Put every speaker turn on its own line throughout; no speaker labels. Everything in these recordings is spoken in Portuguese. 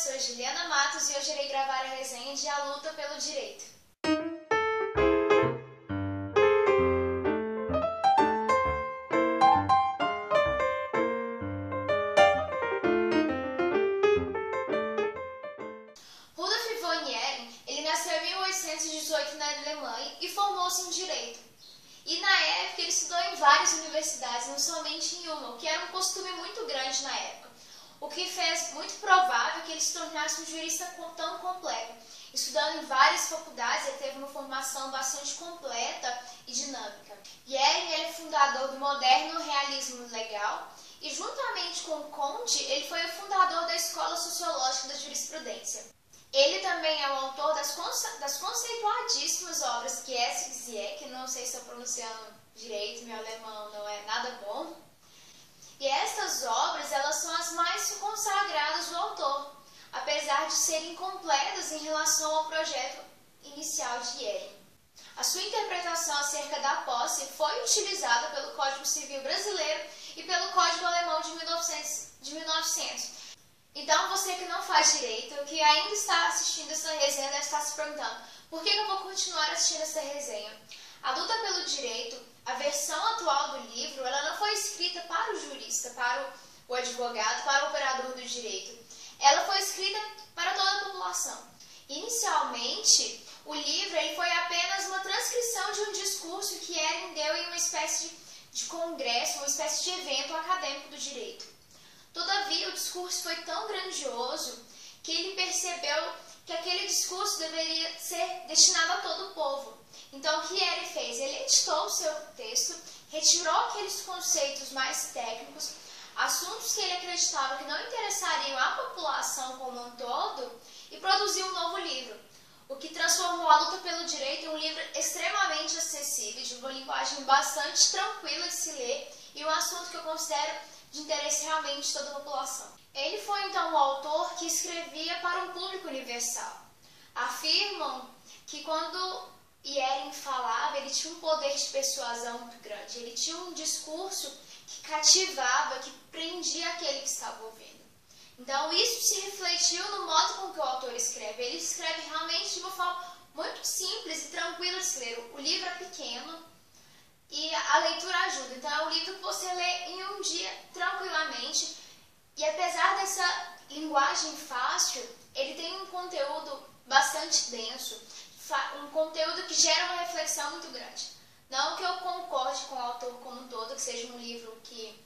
sou Juliana Matos e hoje irei gravar a resenha de A Luta pelo Direito. Rudolf von Jhering, ele nasceu em 1818 na Alemanha e formou-se em Direito. E na época ele estudou em várias universidades, não somente em uma, o que era um costume muito grande na época. O que fez muito provável que ele se tornasse um jurista tão completo. Estudando em várias faculdades, ele teve uma formação bastante completa e dinâmica. Jhering ele é fundador do moderno realismo legal e, juntamente com Comte, ele foi o fundador da Escola Sociológica da Jurisprudência. Ele também é o autor das conceituadíssimas obras Gesetze, que não sei se estou pronunciando direito, meu alemão não é nada bom. E estas obras, elas são as mais consagradas do autor, apesar de serem incompletas em relação ao projeto inicial de Jhering. A sua interpretação acerca da posse foi utilizada pelo Código Civil Brasileiro e pelo Código Alemão de 1900. Então, você que não faz direito, que ainda está assistindo essa resenha, deve estar se perguntando: por que eu vou continuar assistindo essa resenha? A luta pelo direito, a versão atual do livro, ela não foi escrita para o jurista, para o advogado, para o operador do direito. Ela foi escrita para toda a população. Inicialmente, o livro ele foi apenas uma transcrição de um discurso que Jhering deu em uma espécie de congresso, uma espécie de evento acadêmico do direito. Todavia, o discurso foi tão grandioso que ele percebeu que aquele discurso deveria ser destinado a todo o povo. Então, o que ele fez? Ele editou o seu texto, retirou aqueles conceitos mais técnicos, assuntos que ele acreditava que não interessariam a população como um todo, e produziu um novo livro, o que transformou A Luta pelo Direito em um livro extremamente acessível, de uma linguagem bastante tranquila de se ler, e um assunto que eu considero de interesse realmente de toda a população. Ele foi então o autor que escrevia para um público universal. Afirmam que quando Jhering falava, ele tinha um poder de persuasão muito grande. Ele tinha um discurso que cativava, que prendia aquele que estava ouvindo. Então isso se refletiu no modo com que o autor escreve. Ele escreve realmente de uma forma muito simples e tranquila de se ler. O livro é pequeno e a leitura ajuda. Então é um livro que você lê em um dia tranquilamente. E apesar dessa linguagem fácil, ele tem um conteúdo bastante denso, um conteúdo que gera uma reflexão muito grande. Não que eu concorde com o autor como um todo, que seja um livro que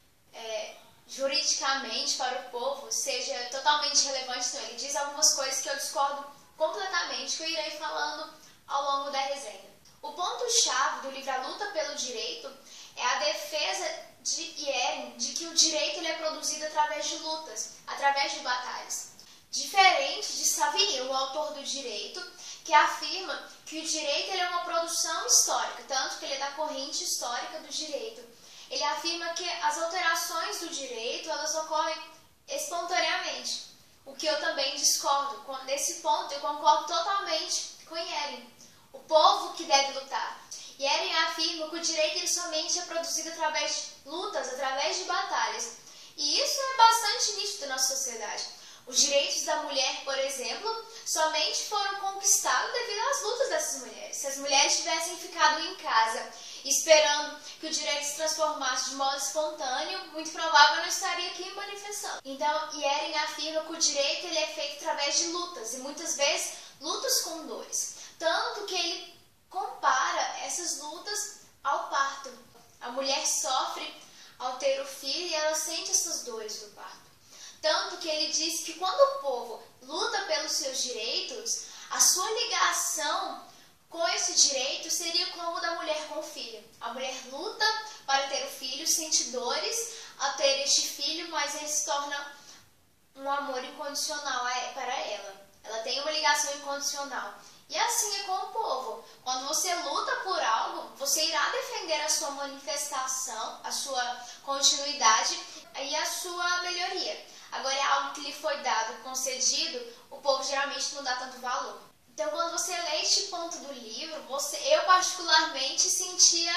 juridicamente para o povo seja totalmente relevante, não. Ele diz algumas coisas que eu discordo completamente, que eu irei falando ao longo da resenha. O ponto-chave do livro A Luta pelo Direito é a defesa de Jhering de que o direito ele é produzido através de lutas, através de batalhas. Diferente de Savigny, o autor do direito, que afirma que o direito ele é uma produção histórica, tanto que ele é da corrente histórica do direito. Ele afirma que as alterações do direito elas ocorrem espontaneamente, o que eu também discordo. Nesse ponto eu concordo totalmente com Jhering. O povo que deve lutar. Jhering afirma que o direito ele somente é produzido através de lutas, através de batalhas. E isso é bastante nítido na nossa sociedade. Os direitos da mulher, por exemplo, somente foram conquistados devido às lutas dessas mulheres. Se as mulheres tivessem ficado em casa esperando que o direito se transformasse de modo espontâneo, muito provável não estaria aqui manifestando. Então, Jhering afirma que o direito ele é feito através de lutas, e muitas vezes lutas com dores. Tanto que ele compara essas lutas ao parto. A mulher sofre ao ter o filho e ela sente essas dores do parto. Tanto que ele diz que quando o povo luta pelos seus direitos, a sua ligação com esse direito seria como o da mulher com o filho. A mulher luta para ter o filho, sente dores ao ter este filho, mas ele se torna um amor incondicional para ela. Ela tem uma ligação incondicional. E assim é com o povo. Quando você luta por algo, você irá defender a sua manifestação, a sua continuidade e a sua melhoria. Agora é algo que lhe foi dado, concedido, o povo geralmente não dá tanto valor. Então quando você lê este ponto do livro, eu particularmente sentia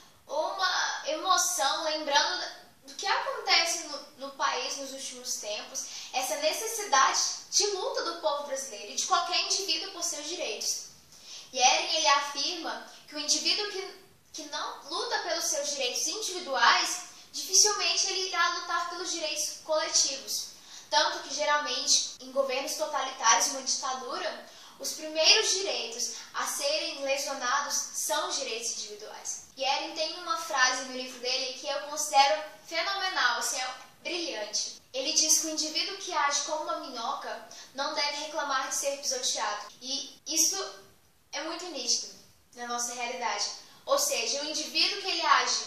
uma emoção, lembrando do que acontece no país nos últimos tempos, essa necessidade de luta do povo brasileiro e de qualquer indivíduo por seus direitos. Ehring, ele afirma que o indivíduo que não luta pelos seus direitos individuais, dificilmente ele irá lutar pelos direitos coletivos. Tanto que, geralmente, em governos totalitários, uma ditadura, os primeiros direitos a serem lesionados são os direitos individuais. Ehring tem uma frase no livro dele que eu considero fenomenal, assim, é brilhante. Ele diz que o indivíduo que age como uma minhoca não deve reclamar de ser pisoteado. E isso é muito nítido na nossa realidade. Ou seja, o indivíduo que ele age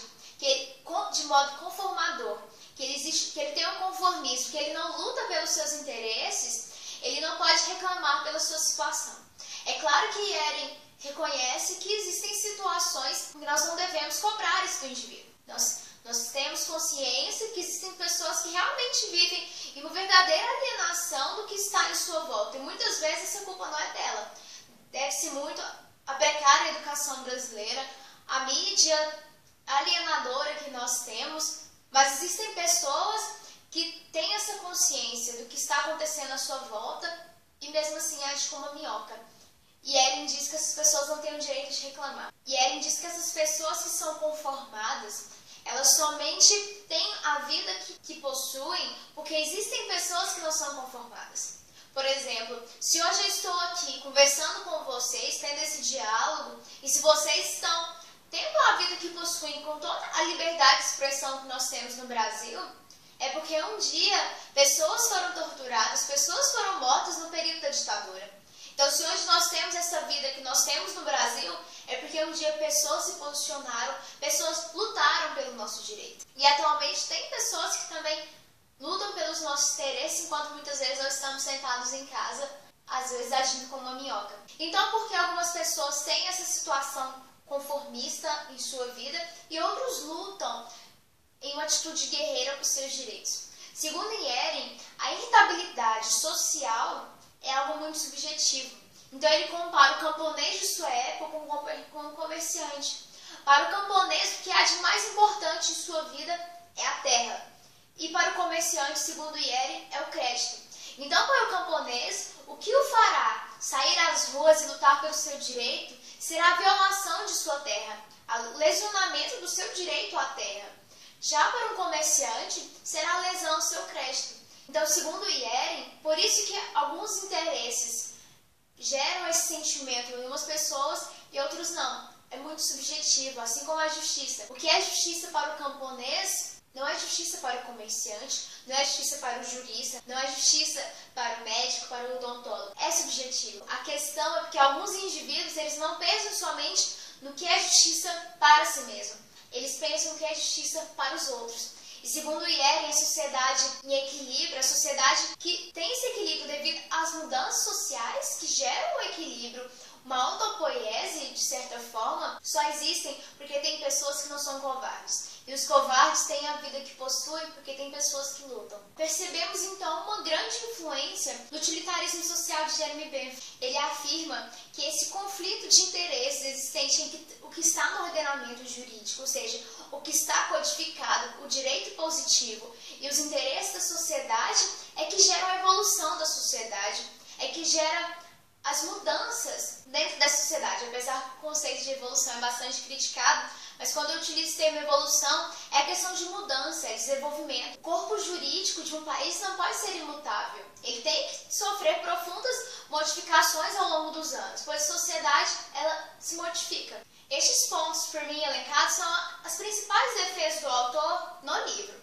de modo conformador, que ele tem um conformismo, que ele não luta pelos seus interesses, ele não pode reclamar pela sua situação. É claro que Ehring reconhece que existem situações que nós não devemos cobrar isso do indivíduo. Nós temos consciência que existem pessoas que realmente vivem em uma verdadeira alienação do que está em sua volta. E muitas vezes essa culpa não é dela. Deve-se muito à precária educação brasileira, à mídia alienadora que nós temos. Mas existem pessoas que têm essa consciência do que está acontecendo à sua volta e mesmo assim agem como uma minhoca. E Ehring diz que essas pessoas não têm o direito de reclamar. E Ehring diz que essas pessoas que são conformadas, elas somente têm a vida que possuem porque existem pessoas que não são conformadas. Por exemplo, se hoje eu estou aqui conversando com vocês, tendo esse diálogo, e se vocês estão tendo a vida que possuem com toda a liberdade de expressão que nós temos no Brasil, é porque um dia pessoas foram torturadas, pessoas foram mortas no período da ditadura. Então, se hoje nós temos essa vida que nós temos no Brasil, é porque um dia pessoas se posicionaram, pessoas lutaram pelo nosso direito. E atualmente tem pessoas que também lutam pelos nossos interesses, enquanto muitas vezes nós estamos sentados em casa, às vezes agindo como uma minhoca. Então, porque algumas pessoas têm essa situação conformista em sua vida e outros lutam em uma atitude guerreira por seus direitos. Segundo Ehring, a irritabilidade social é algo muito subjetivo. Então ele compara o camponês de sua época com um comerciante. Para o camponês, o que há de mais importante em sua vida é a terra. E para o comerciante, segundo Ehring, é o crédito. Então, para o camponês, o que o fará sair às ruas e lutar pelo seu direito será a violação de sua terra, o lesionamento do seu direito à terra. Já para um comerciante, será a lesão ao seu crédito. Então, segundo Ehring, por isso que alguns interesses geram esse sentimento em umas pessoas e outros não. É muito subjetivo, assim como a justiça. O que é justiça para o camponês não é justiça para o comerciante, não é justiça para o jurista, não é justiça para o médico, para o odontólogo. É subjetivo. A questão é porque alguns indivíduos eles não pensam somente no que é justiça para si mesmo. Eles pensam no que é justiça para os outros. E segundo Ehring, a sociedade em equilíbrio, a sociedade que tem esse equilíbrio devido às mudanças sociais que geram o equilíbrio, uma autopoiese, de certa forma, só existem porque tem pessoas que não são covardes. E os covardes têm a vida que possuem porque tem pessoas que lutam. Percebemos então uma grande influência do utilitarismo social de Jeremy Bentham. Ele afirma que esse conflito de interesses existente entre o que está no ordenamento jurídico, ou seja, o que está codificado, o direito positivo e os interesses da sociedade é que geram a evolução da sociedade, é que gera as mudanças dentro da sociedade. Apesar que o conceito de evolução é bastante criticado, mas quando eu utilizo o termo evolução, é a questão de mudança, é desenvolvimento. O corpo jurídico de um país não pode ser imutável. Ele tem que sofrer profundas modificações ao longo dos anos, pois a sociedade ela se modifica. Estes pontos, por mim elencados, são as principais defesas do autor no livro.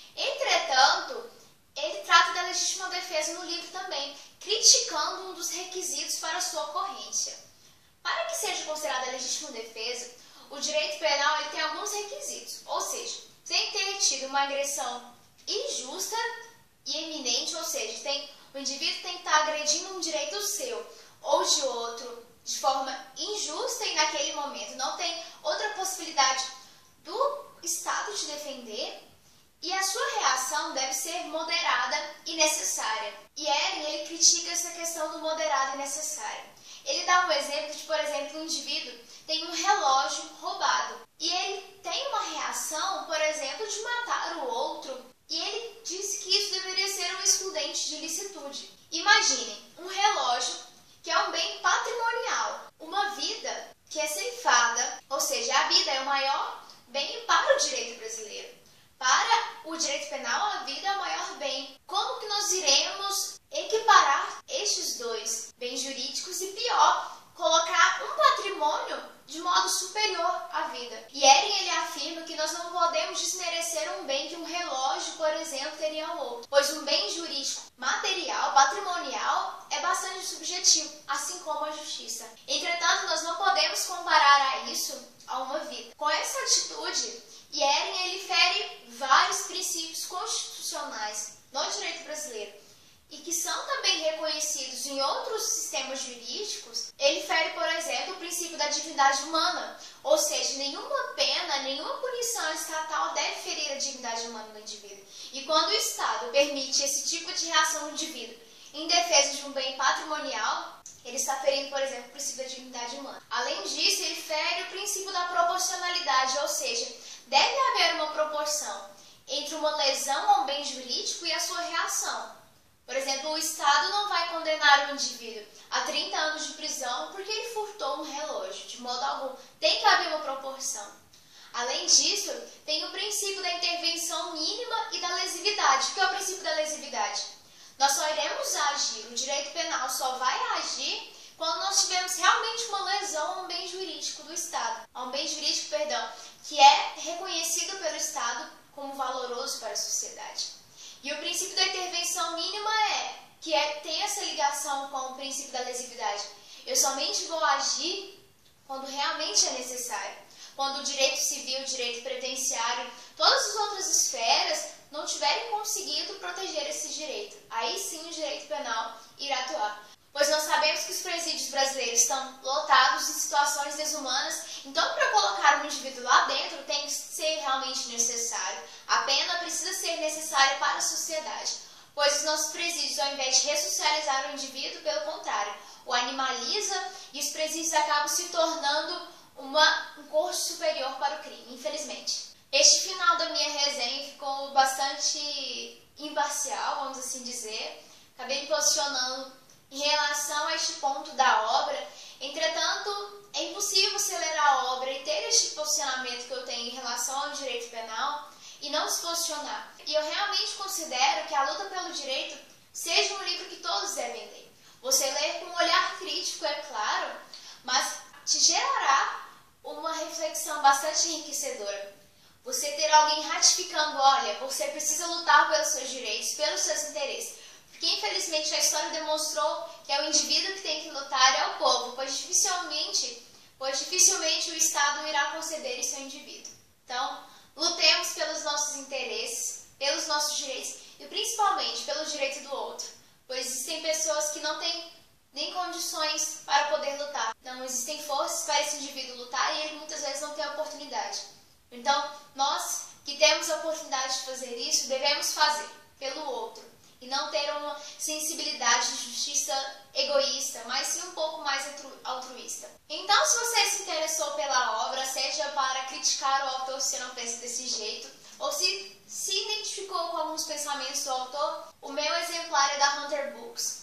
Entretanto, ele trata da legítima defesa no livro também, criticando um dos requisitos para sua ocorrência. Para que seja considerada legítima defesa, o direito penal ele tem alguns requisitos, ou seja, tem que ter tido uma agressão injusta e eminente, ou seja, o indivíduo tem que estar agredindo um direito seu ou de outro de forma injusta e naquele momento não tem outra possibilidade do Estado te defender. E a sua reação deve ser moderada e necessária. E ele critica essa questão do moderado e necessário. Ele dá um exemplo de, por exemplo, um indivíduo tem um relógio roubado. E ele tem uma reação, por exemplo, de matar o outro E ele disse que isso deveria ser um excludente de licitude. Imaginem, um relógio que é um bem patrimonial, uma vida que é ceifada, ou seja, a vida é o maior bem para o direito brasileiro. Para o direito penal, a vida é o maior bem. Como que nós iremos equiparar estes dois bens jurídicos e, pior, colocar um patrimônio de modo superior à vida? E Ehring, ele afirma que nós não podemos desmerecer um bem que um relógio, por exemplo, teria ao outro, pois um bem jurídico material, patrimonial, é bastante subjetivo, assim como a justiça. Entretanto, nós não podemos comparar a isso a uma vida. Com essa atitude, Ehring, ele fere vários princípios constitucionais no direito brasileiro e que são também reconhecidos em outros sistemas jurídicos. Ele fere, por exemplo, o princípio da dignidade humana, ou seja, nenhuma pena, nenhuma punição estatal deve ferir a dignidade humana do indivíduo. E quando o Estado permite esse tipo de reação do indivíduo em defesa de um bem patrimonial, ele está ferindo, por exemplo, o princípio da dignidade humana. Além disso, ele fere o princípio da proporcionalidade, ou seja, deve haver uma proporção entre uma lesão a um bem jurídico e a sua reação. Por exemplo, o Estado não vai condenar o indivíduo a 30 anos de prisão porque ele furtou um relógio, de modo algum. Tem que haver uma proporção. Além disso, tem o princípio da intervenção mínima e da lesividade. O que é o princípio da lesividade? Nós só iremos agir, o direito penal só vai agir quando nós tivermos realmente uma lesão a um bem jurídico do Estado. A um bem jurídico, que é reconhecido pelo Estado como valoroso para a sociedade. E o princípio da intervenção mínima tem essa ligação com o princípio da lesividade. Eu somente vou agir quando realmente é necessário. Quando o direito civil, o direito previdenciário, todas as outras esferas não tiverem conseguido proteger esse direito. Aí sim o direito penal irá atuar. Pois nós sabemos que os presídios brasileiros estão lotados em situações desumanas, então para colocar um indivíduo lá dentro tem que ser realmente necessário. A pena precisa ser necessária para a sociedade, pois os nossos presídios, ao invés de ressocializar o indivíduo, pelo contrário, o animaliza e os presídios acabam se tornando um curso superior para o crime, infelizmente. Este final da minha resenha ficou bastante imparcial, vamos assim dizer. Acabei me posicionando em relação a este ponto da obra. Entretanto, é impossível você ler a obra e ter este posicionamento que eu tenho em relação ao direito penal e não se posicionar. E eu realmente considero que A Luta pelo Direito seja um livro que todos devem ler. Você lê com um olhar crítico, é claro, mas te gerará uma reflexão bastante enriquecedora. Você ter alguém ratificando, olha, você precisa lutar pelos seus direitos, pelos seus interesses. Porque, infelizmente, a história demonstrou que é o indivíduo que tem que lutar, é o povo, pois dificilmente o Estado irá conceder isso ao indivíduo. Então, lutemos pelos nossos interesses, pelos nossos direitos e, principalmente, pelo direito do outro. Pois existem pessoas que não têm nem condições para poder lutar. Não existem forças para esse indivíduo lutar e ele muitas vezes não tem a oportunidade. Então, nós que temos a oportunidade de fazer isso, devemos fazer pelo outro. E não ter uma sensibilidade de justiça egoísta, mas sim um pouco mais altruísta. Então, se você se interessou pela obra, seja para criticar o autor se não pensa desse jeito, ou se identificou com alguns pensamentos do autor, o meu exemplar é da Hunter Books.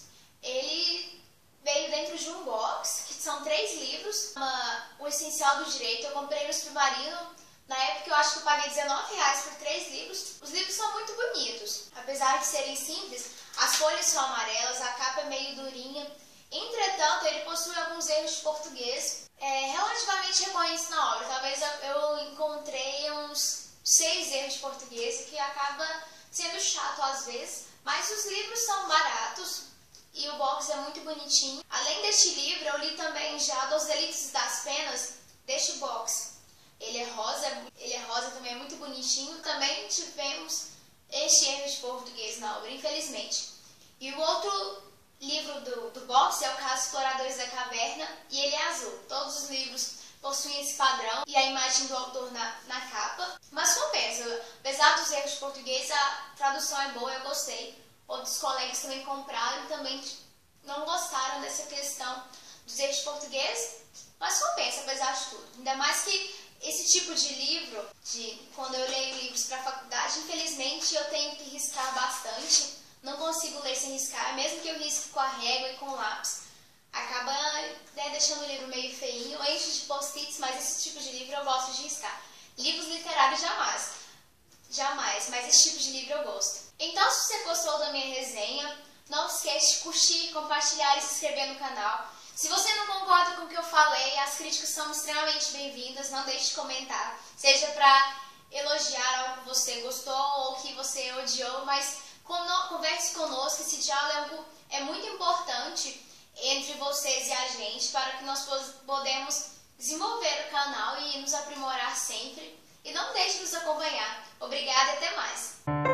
Ele veio dentro de um box, que são 3 livros, O Essencial do Direito. Eu comprei no Submarino. Na época eu acho que eu paguei R$19 por 3 livros. Os livros são muito bonitos. Apesar de serem simples, as folhas são amarelas, a capa é meio durinha. Entretanto, ele possui alguns erros de português relativamente recorrentes na obra. Talvez eu encontrei uns 6 erros de português, que acaba sendo chato às vezes. Mas os livros são baratos e o box é muito bonitinho. Além deste livro, eu li também já Dos Delitos e das Penas, deste box. Ele é rosa também, é muito bonitinho. Também tivemos este erro de português na obra, infelizmente. E o outro livro do box é o Caso Exploradores da Caverna, e ele é azul. Todos os livros possuem esse padrão e a imagem do autor na capa. Mas compensa, apesar dos erros de português, a tradução é boa, eu gostei. Outros colegas também compraram e também não gostaram dessa questão dos erros de português, mas compensa, apesar de tudo. Ainda mais que esse tipo de livro, quando eu leio livros para a faculdade, infelizmente eu tenho que riscar bastante. Não consigo ler sem riscar, mesmo que eu risque com a régua e com o lápis. Acaba deixando o livro meio feinho, enche de post-its, mas esse tipo de livro eu gosto de riscar. Livros literários jamais, mas esse tipo de livro eu gosto. Então, se você gostou da minha resenha, não esquece de curtir, compartilhar e se inscrever no canal. Se você não concorda com o que eu falei, as críticas são extremamente bem-vindas, não deixe de comentar. Seja para elogiar algo que você gostou ou que você odiou, mas converse conosco, esse diálogo é muito importante entre vocês e a gente, para que nós podemos desenvolver o canal e nos aprimorar sempre. E não deixe de nos acompanhar. Obrigada e até mais!